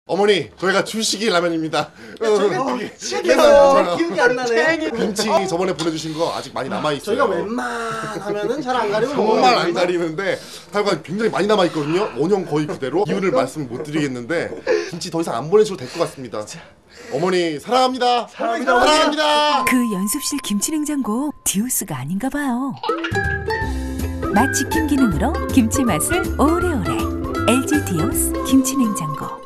어머니, 저희가 주식이 라면입니다. 시계서 기억이 안 나네. 김치 저번에 보내주신 거 아직 많이 남아있어요. 저희가 웬만하면은 잘 안 가리고 정말 안 가리는데 하여간 굉장히 많이 남아있거든요. 원형 거의 그대로. 이유를 말씀 못 드리겠는데 김치 더 이상 안 보내주셔도 될 것 같습니다. 어머니 사랑합니다. 사랑합니다. 그 연습실 김치냉장고 디오스가 아닌가 봐요. 맛 지킴 기능으로 김치 맛을 오래오래. LG 디오스 김치냉장고.